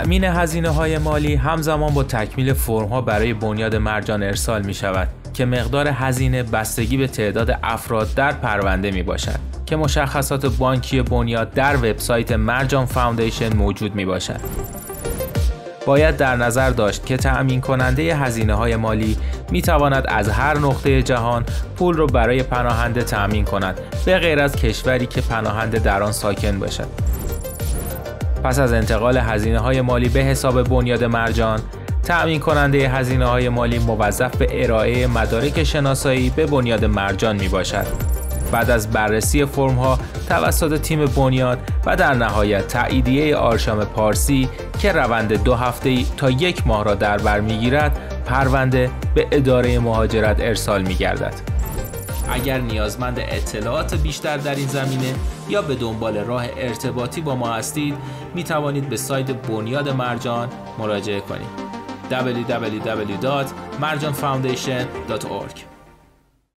تأمین هزینه‌های مالی همزمان با تکمیل فرم‌ها برای بنیاد مرجان ارسال می‌شود که مقدار هزینه بستگی به تعداد افراد در پرونده میباشد که مشخصات بانکی بنیاد در وبسایت مرجان فاندیشن موجود میباشد. باید در نظر داشت که تأمین کننده هزینه‌های مالی میتواند از هر نقطه جهان پول را برای پناهنده تأمین کند به غیر از کشوری که پناهنده در آن ساکن باشد. پس از انتقال هزینه‌های مالی به حساب بنیاد مرجان، تأمین کننده هزینه‌های مالی موظف به ارائه مدارک شناسایی به بنیاد مرجان می باشد. بعد از بررسی فرم‌ها توسط تیم بنیاد و در نهایت تاییدیه آرشام پارسی که روند 2 هفته‌ای تا 1 ماه را در بر می‌گیرد، پرونده به اداره مهاجرت ارسال می‌گردد. اگر نیازمند اطلاعات بیشتر در این زمینه یا به دنبال راه ارتباطی با ما هستید، می توانید به سایت بنیاد مرجان مراجعه کنید. www.marjanfoundation.org